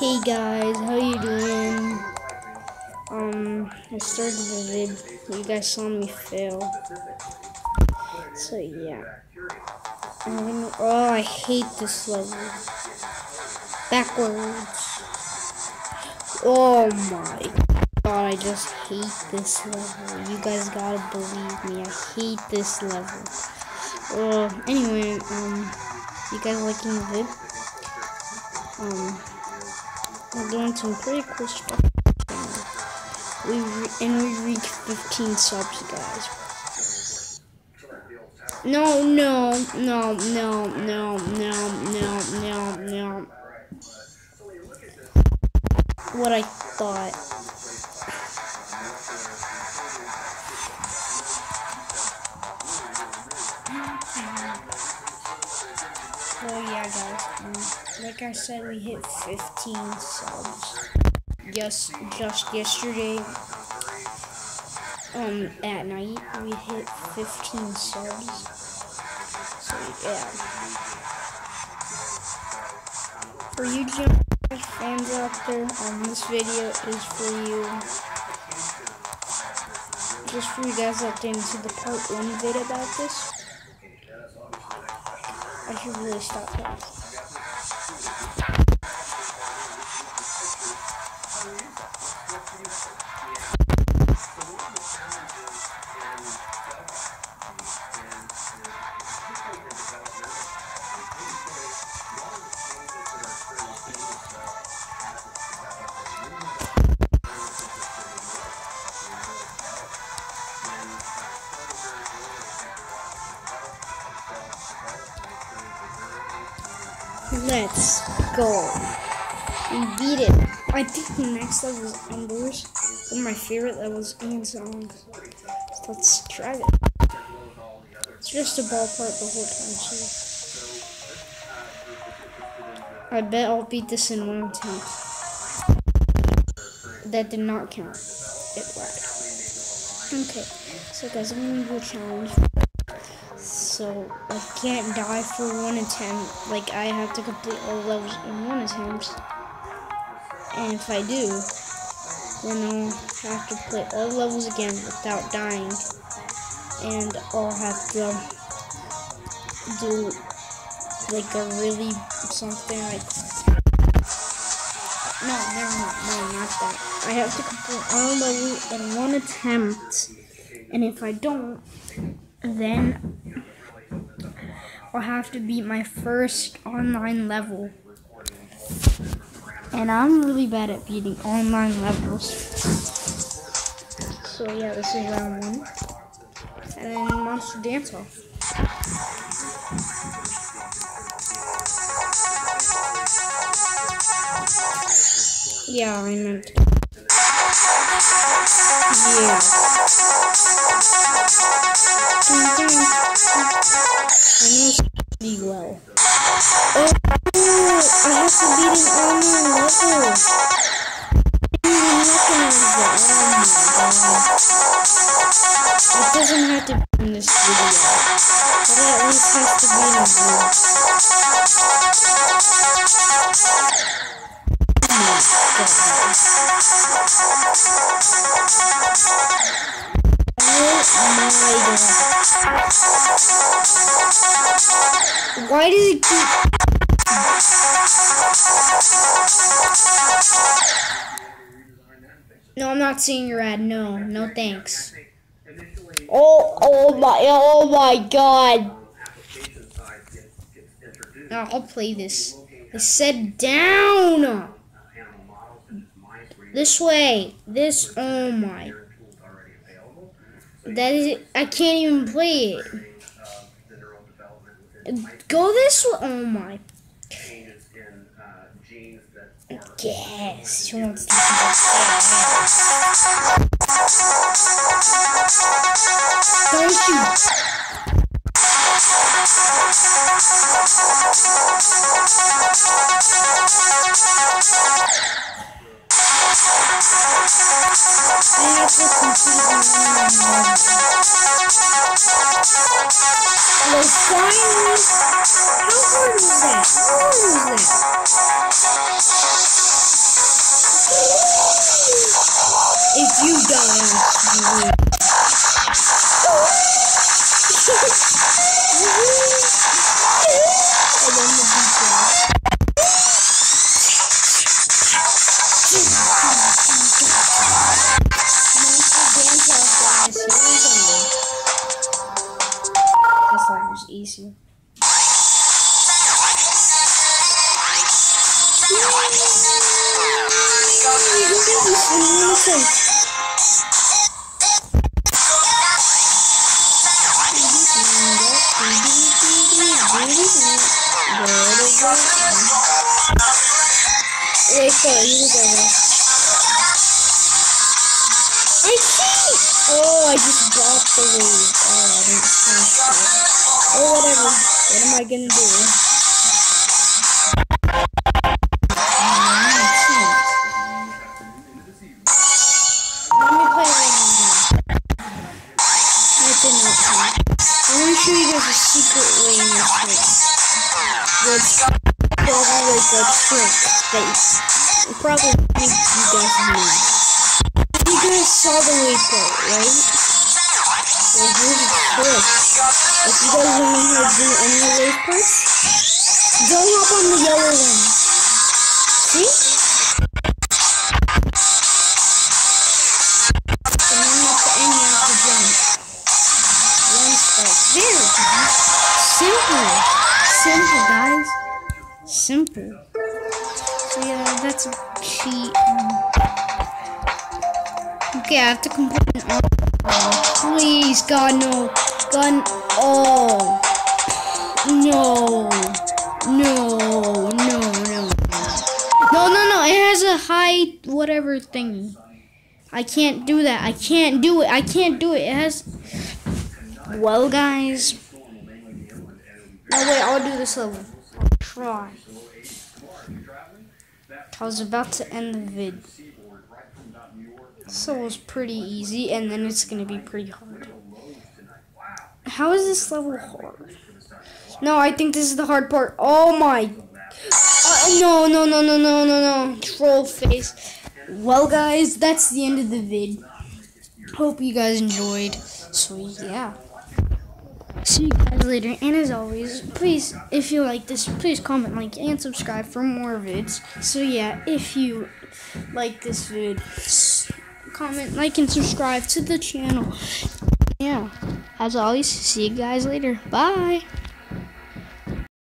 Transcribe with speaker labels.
Speaker 1: Hey guys, how you doing? I started the vid. You guys saw me fail. So yeah. Oh, I hate this level. Backwards. Oh my god, I just hate this level. You guys gotta believe me. I hate this level. Anyway, you guys liking the vid? We're doing some pretty cool stuff. We reached 15 subs, guys. No. What I thought. Oh yeah, guys. Like I said, we hit 15 subs. Just yesterday. At night we hit 15 subs. So yeah. For you fans out there, this video is for you. Just for you guys that didn't see the part 1 vid about this. I should really stop that. Let's go. We beat it. I think the next level is Embers. One of my favorite levels and songs. So let's try it. It's just a ballpark the whole time, so I bet I'll beat this in 1 attempt. That did not count. It lagged. Okay, so guys, I'm gonna do a challenge. So I can't die for 1 attempt. Like I have to complete all levels in 1 attempt. And if I do, then I'll have to play all levels again without dying. And I'll have to do like a really something like no, never mind. No, not that. I have to complete all levels in 1 attempt. And if I don't, then I'll have to beat my first online level. And I'm really bad at beating online levels. So yeah, this is round 1. And then Monster Dance Off. Yeah, I meant. Yeah. I know pretty well. Oh, I have to beat an online level. I didn't even recognize that. Oh my god. It doesn't have to be in this video. But it at least has to be in a video. Oh my god. Why does it keep... No, I'm not seeing your ad. No thanks. Oh my god. Oh, I'll play this. It said down. This way. This, oh my. That is it. I can't even play it. Go this way. Oh my. Yes. She wants to do that. Don't you? I have to complete my well, finally, how hard is that? How hard is that? you die on screen. And then the beat drop. Dance off, guys. This level is easy. Wait for it, you go. I see! Oh, I just dropped the wave. Oh, I didn't finish it. Oh, whatever. What am I gonna do? Let me play right now. I did not play. I'm gonna show you guys a secret way in this place. Which probably like a trick that you probably think you guys know. You guys saw the waypoint, right? Well, here's a trick. If you guys don't know how to do any of those parts, don't hop on the yellow one. See? And then at the end you have to jump. One strike. There, guys. Simple. Simple, guys. Simple. So yeah, that's a cheat. Okay, I have to complete an please, God, no. Gun. Oh. No. No. No. No. No. It has a high whatever thing. I can't do that. I can't do it. I can't do it. It has. Well, guys. No, wait. I'll do this level. I'll try. I was about to end the vid. So it was pretty easy, and then it's gonna be pretty hard. How is this level hard? No, I think this is the hard part. Oh my! No! Troll face. Well, guys, that's the end of the vid. Hope you guys enjoyed. So yeah. See you guys later, and as always, please, if you like this, please comment, like, and subscribe for more vids. So yeah, if you like this vid, comment, like, and subscribe to the channel. Yeah, as always, see you guys later. Bye.